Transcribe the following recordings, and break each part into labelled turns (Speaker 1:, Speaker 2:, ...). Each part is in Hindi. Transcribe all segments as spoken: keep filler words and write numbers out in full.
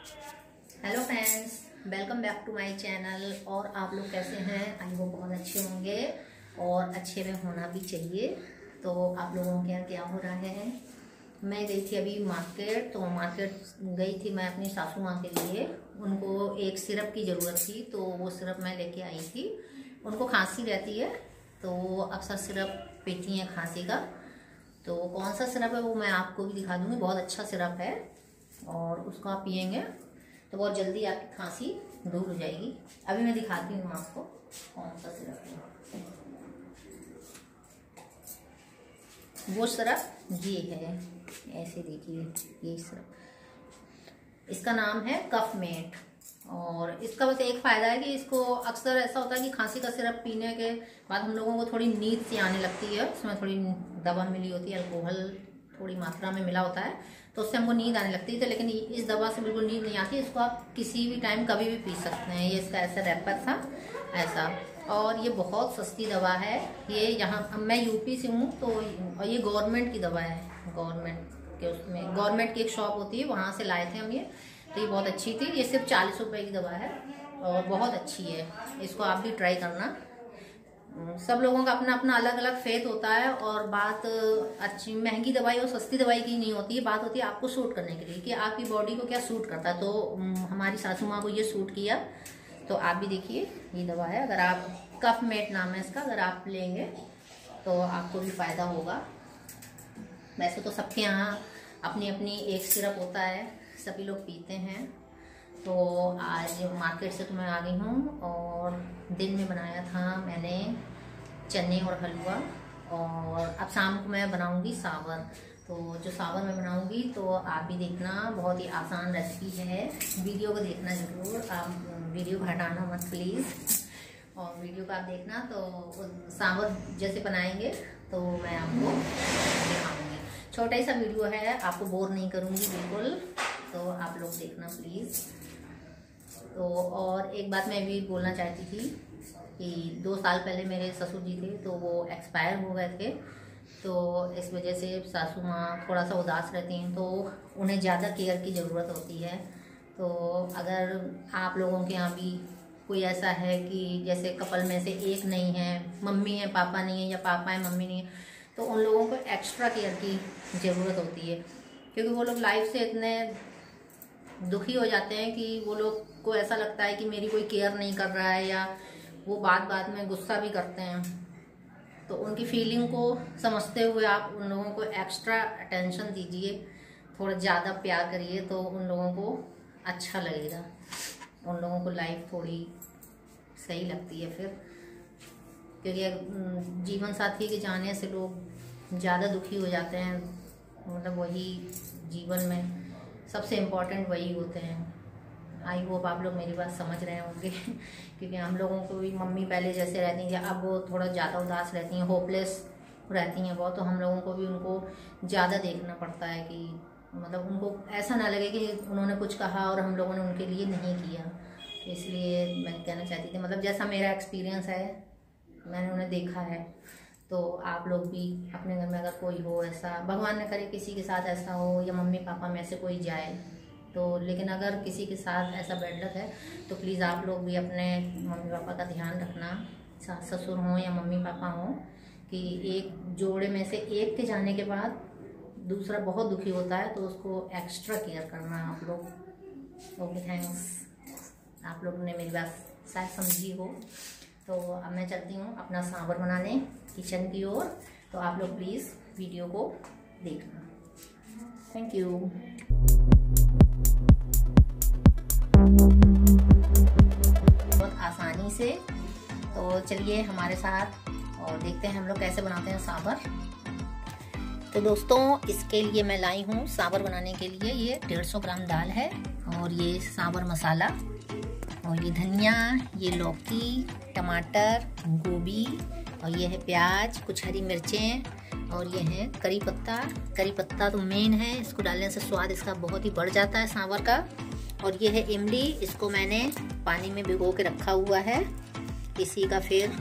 Speaker 1: Hello friends, welcome back to my channel. और आप लोग कैसे हैं? आई होप बहुत अच्छे होंगे और अच्छे में होना भी चाहिए। तो आप लोगों के यहाँ क्या हो रहा है? मैं गई थी अभी मार्केट। तो मार्केट गई थी मैं अपनी सासू माँ के लिए। उनको एक सिरप की ज़रूरत थी तो वो सिरप मैं लेके आई थी। उनको खांसी रहती है तो वो अक्सर सिरप पीती हैं खांसी का। तो कौन सा सिरप है वो मैं आपको भी दिखा दूँगी। बहुत अच्छा सिरप है और उसको आप पियेंगे तो बहुत जल्दी आपकी खांसी दूर हो जाएगी। अभी मैं दिखाती हूँ आपको कौन सा सिरप है। वो सिरप ये है, ऐसे देखिए, ये सिरप, इसका नाम है कफमेट। और इसका बस एक फ़ायदा है कि इसको अक्सर ऐसा होता है कि खांसी का सिरप पीने के बाद हम लोगों को थोड़ी नींद सी आने लगती है। उसमें थोड़ी दवा मिली होती है, अल्कोहल थोड़ी मात्रा में मिला होता है, तो उससे हमको नींद आने लगती है। तो लेकिन इस दवा से बिल्कुल नींद नहीं आती। इसको आप किसी भी टाइम कभी भी पी सकते हैं। ये इसका ऐसा रैपर था ऐसा, और ये बहुत सस्ती दवा है। ये यहाँ मैं यूपी से हूँ तो और ये गवर्नमेंट की दवा है। गवर्नमेंट के उसमें गवर्नमेंट की एक शॉप होती है, वहाँ से लाए थे हम ये। तो ये बहुत अच्छी थी। ये सिर्फ चालीस रुपए की दवा है और बहुत अच्छी है। इसको आप भी ट्राई करना। सब लोगों का अपना अपना अलग अलग फेथ होता है और बात अच्छी महंगी दवाई और सस्ती दवाई की नहीं होती है। बात होती है आपको सूट करने के लिए कि आपकी बॉडी को क्या सूट करता है। तो हमारी सासू माँ को ये सूट किया। तो आप भी देखिए, ये दवा है। अगर आप कफमेट नाम है इसका, अगर आप लेंगे तो आपको भी फ़ायदा होगा। वैसे तो सबके यहाँ अपनी अपनी एक सिरप होता है, सभी लोग पीते हैं। तो आज मार्केट से तो मैं आ गई हूँ और दिन में बनाया था मैंने चने और हलवा, और अब शाम को मैं बनाऊँगी सावर। तो जो सावर मैं बनाऊँगी तो आप भी देखना, बहुत ही आसान रेसिपी है। वीडियो को देखना ज़रूर, आप वीडियो हटाना मत प्लीज़। और वीडियो को आप देखना तो सावर जैसे बनाएंगे तो मैं आपको दिखाऊँगी। छोटा ही सा वीडियो है, आपको बोर नहीं करूँगी बिल्कुल। तो आप लोग देखना प्लीज़। तो और एक बात मैं भी बोलना चाहती थी कि दो साल पहले मेरे ससुर जी थे तो वो एक्सपायर हो गए थे। तो इस वजह से सासू माँ थोड़ा सा उदास रहती हैं, तो उन्हें ज़्यादा केयर की ज़रूरत होती है। तो अगर आप लोगों के यहाँ भी कोई ऐसा है कि जैसे कपल में से एक नहीं है, मम्मी है पापा नहीं है, या पापा है मम्मी नहीं है, तो उन लोगों को एक्स्ट्रा केयर की ज़रूरत होती है। क्योंकि वो लोग लाइफ से इतने दुखी हो जाते हैं कि वो लोग को ऐसा लगता है कि मेरी कोई केयर नहीं कर रहा है, या वो बात बात में गुस्सा भी करते हैं। तो उनकी फीलिंग को समझते हुए आप उन लोगों को एक्स्ट्रा अटेंशन दीजिए, थोड़ा ज़्यादा प्यार करिए, तो उन लोगों को अच्छा लगेगा। उन लोगों को लाइफ थोड़ी सही लगती है फिर। क्योंकि जीवन साथी के जाने से लोग ज़्यादा दुखी हो जाते हैं। मतलब वही जीवन में सबसे इम्पोर्टेंट वही होते हैं। आई होप आप लोग मेरी बात समझ रहे होंगे। क्योंकि हम लोगों को भी मम्मी पहले जैसे रहती थी, अब वो थोड़ा ज़्यादा उदास रहती हैं, होपलेस रहती हैं बहुत। तो हम लोगों को भी उनको ज़्यादा देखना पड़ता है कि मतलब उनको ऐसा ना लगे कि उन्होंने कुछ कहा और हम लोगों ने उनके लिए नहीं किया। तो इसलिए मैं कहना चाहती थी, मतलब जैसा मेरा एक्सपीरियंस है, मैंने उन्हें देखा है। तो आप लोग भी अपने घर में अगर कोई हो ऐसा, भगवान न करे किसी के साथ ऐसा हो, या मम्मी पापा में से कोई जाए तो, लेकिन अगर किसी के साथ ऐसा बैड लक है तो प्लीज़ आप लोग भी अपने मम्मी पापा का ध्यान रखना। सास ससुर हों या मम्मी पापा हों, कि एक जोड़े में से एक के जाने के बाद दूसरा बहुत दुखी होता है, तो उसको एक्स्ट्रा केयर करना आप लोग। Okay, thanks. आप लोगों ने मेरी बात शायद समझी हो। तो अब मैं चलती हूँ अपना सांभर बनाने किचन की ओर। तो आप लोग प्लीज़ वीडियो को देखना। Thank you. बहुत आसानी से, तो चलिए हमारे साथ और देखते हैं हम लोग कैसे बनाते हैं सांभर। तो दोस्तों, इसके लिए मैं लाई हूँ सांभर बनाने के लिए ये डेढ़ सौ ग्राम दाल है, और ये सांभर मसाला, और ये धनिया, ये लौकी, टमाटर, गोभी, और ये है प्याज, कुछ हरी मिर्चें, और ये है करी पत्ता। करी पत्ता तो मेन है, इसको डालने से स्वाद इसका बहुत ही बढ़ जाता है सांभर का। और ये है इमली, इसको मैंने पानी में भिगो के रखा हुआ है। इसी का फिर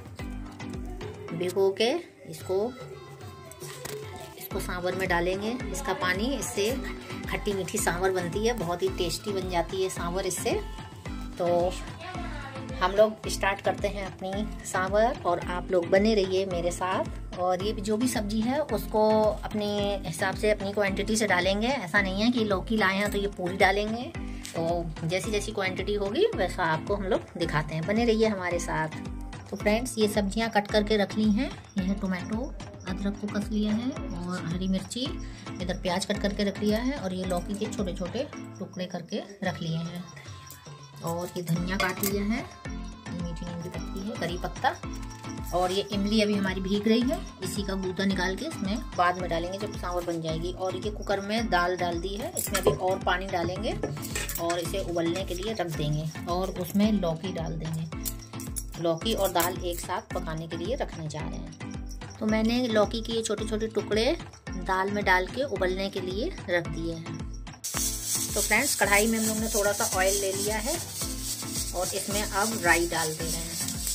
Speaker 1: भिगो के इसको इसको सांभर में डालेंगे। इसका पानी, इससे खट्टी मीठी सांभर बनती है, बहुत ही टेस्टी बन जाती है सांभर इससे। तो हम लोग स्टार्ट करते हैं अपनी सांभर और आप लोग बने रहिए मेरे साथ। और ये जो भी सब्जी है उसको अपने हिसाब से अपनी क्वांटिटी से डालेंगे। ऐसा नहीं है कि लौकी लाए हैं तो ये पूरी डालेंगे, तो जैसी जैसी क्वांटिटी होगी वैसा आपको हम लोग दिखाते हैं। बने रहिए हमारे साथ। तो फ्रेंड्स, ये सब्जियां कट करके रख ली हैं। यह टोमेटो, अदरक को कस लिया है और हरी मिर्ची, इधर प्याज कट करके रख लिया है और ये लौकी के छोटे छोटे टुकड़े करके रख लिए हैं। और ये धनिया काट लिया है, ये मीठी नीम की पत्ती है, करी पत्ता, और ये इमली अभी हमारी भीग रही है, इसी का गूदा निकाल के इसमें बाद में डालेंगे जब सांभर बन जाएगी। और ये कुकर में दाल डाल दी है, इसमें अभी और पानी डालेंगे और इसे उबलने के लिए रख देंगे। और उसमें लौकी डाल देंगे। लौकी और दाल एक साथ पकाने के लिए रखने जा रहे हैं। तो मैंने लौकी के ये छोटे छोटे टुकड़े दाल में डाल के उबलने के लिए रख दिए हैं। तो फ्रेंड्स, कढ़ाई में हम लोग ने थोड़ा सा ऑयल ले लिया है और इसमें अब राई डाल दे रहे हैं।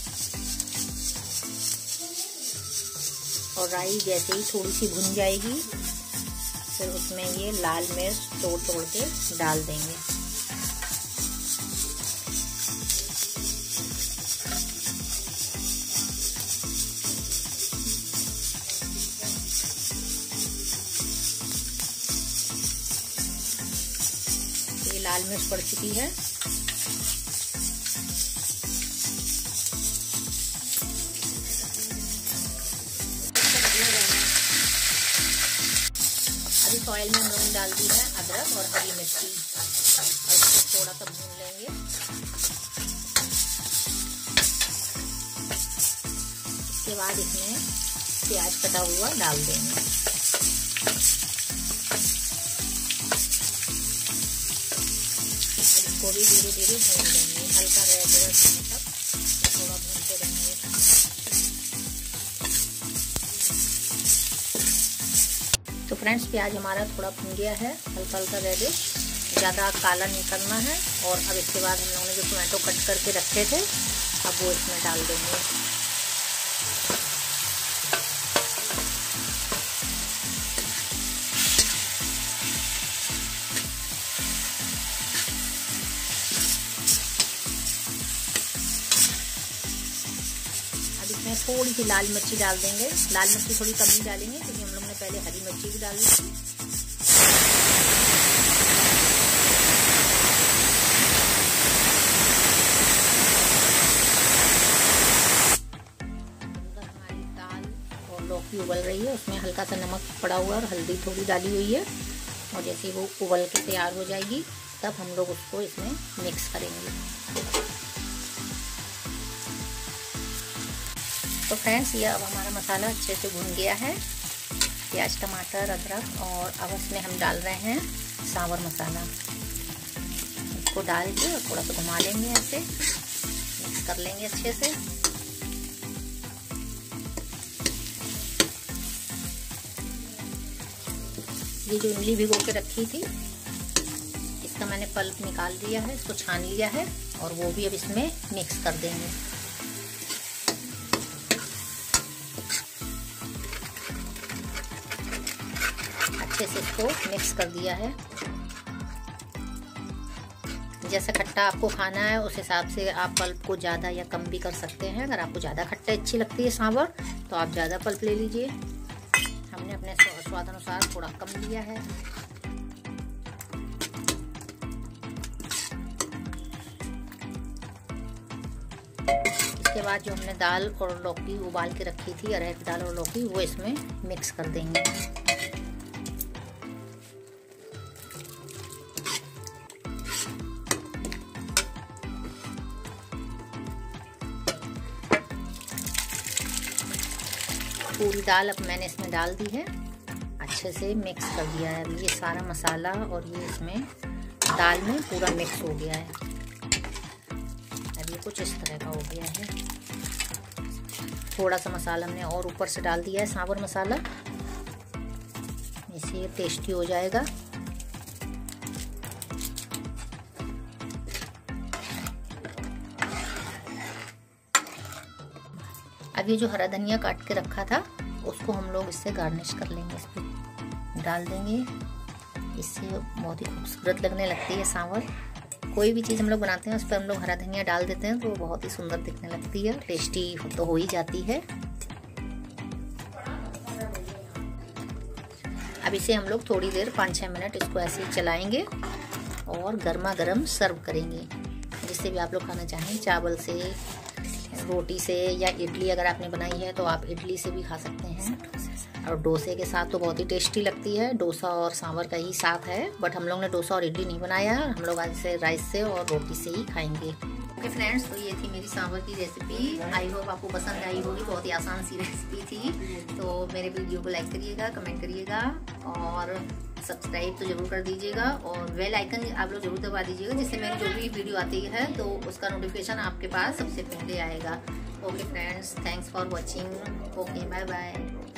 Speaker 1: और राई जैसे ही थोड़ी सी भुन जाएगी फिर उसमें ये लाल मिर्च तोड़ तोड़ के डाल देंगे। ये लाल मिर्च पड़ चुकी है। इस ऑयल में हम लोग डाल दी है अदरक और हरी मिर्ची और इसको थोड़ा सा भून लेंगे। इसके बाद इसमें प्याज कटा हुआ डाल देंगे। इसको भी धीरे धीरे भून लेंगे, हल्का रेड रेड होने तक थोड़ा भूनते रहेंगे। तो फ्रेंड्स, प्याज हमारा थोड़ा भुन गया है, हल्का हल्का रेडिश, ज़्यादा काला नहीं करना है। और अब इसके बाद हम लोगों ने जो टोमेटो कट करके रखे थे अब वो इसमें डाल देंगे। इसमें थोड़ी सी लाल मिर्ची डाल देंगे। लाल मिर्ची थोड़ी कम ही डालेंगे क्योंकि हम लोग ने पहले हरी मिर्ची भी डाली थी। हमारी दाल और लौकी उबल रही है, उसमें हल्का सा नमक पड़ा हुआ और हल्दी थोड़ी डाली हुई है। और जैसे वो उबल के तैयार हो जाएगी तब हम लोग उसको इसमें मिक्स करेंगे। तो फ्रेंड्स, ये अब हमारा मसाला अच्छे से भुन गया है, प्याज टमाटर अदरक, और अब इसमें हम डाल रहे हैं सांभर मसाला। इसको डाल के और थोड़ा सा घुमा लेंगे, ऐसे मिक्स कर लेंगे अच्छे से। ये जो इमली भिगो के रखी थी इसका मैंने पल्प निकाल दिया है, इसको छान लिया है और वो भी अब इसमें मिक्स कर देंगे। अच्छे से इसको मिक्स कर दिया है। जैसा खट्टा आपको खाना है उस हिसाब से आप पल्प को ज़्यादा या कम भी कर सकते हैं। अगर आपको ज़्यादा खट्टा अच्छी लगती है सांभर तो आप ज़्यादा पल्प ले लीजिए। हमने अपने स्वाद अनुसार थोड़ा कम लिया है। इसके बाद जो हमने दाल और लौकी उबाल के रखी थी, अरहर की दाल और लौकी, वो इसमें मिक्स कर देंगे। पूरी दाल अब मैंने इसमें डाल दी है, अच्छे से मिक्स कर दिया है। अब ये सारा मसाला और ये इसमें दाल में पूरा मिक्स हो गया है। अब ये कुछ इस तरह का हो गया है। थोड़ा सा मसाला हमने और ऊपर से डाल दिया है, सांभर मसाला, इससे ये टेस्टी हो जाएगा। अब ये जो हरा धनिया काट के रखा था उसको हम लोग इससे गार्निश कर लेंगे, इस पर डाल देंगे। इससे बहुत ही खूबसूरत लगने लगती है सांभर। कोई भी चीज़ हम लोग बनाते हैं उस पर हम लोग हरा धनिया डाल देते हैं तो वो बहुत ही सुंदर दिखने लगती है, टेस्टी तो हो ही जाती है। अब इसे हम लोग थोड़ी देर पाँच छः मिनट इसको ऐसे ही चलाएंगे और गर्मा गर्म सर्व करेंगे। जिससे भी आप लोग खाना चाहें, चावल से, रोटी से या इडली अगर आपने बनाई है तो आप इडली से भी खा सकते हैं। और डोसे के साथ तो बहुत ही टेस्टी लगती है। डोसा और सांभर का ही साथ है, बट हम लोग ने डोसा और इडली नहीं बनाया है, हम लोग आज से राइस से और रोटी से ही खाएंगे। ओके फ्रेंड्स, तो ये थी मेरी सांभर की रेसिपी। आई होप आपको पसंद आई होगी। बहुत ही आसान सी रेसिपी थी। तो मेरे वीडियो को लाइक करिएगा, कमेंट करिएगा और सब्सक्राइब तो जरूर कर दीजिएगा और बेल आइकन आप लोग जरूर दबा दीजिएगा, जिससे मेरी जो भी वीडियो आती है तो उसका नोटिफिकेशन आपके पास सबसे पहले आएगा। Okay friends, thanks for watching. Okay, bye bye.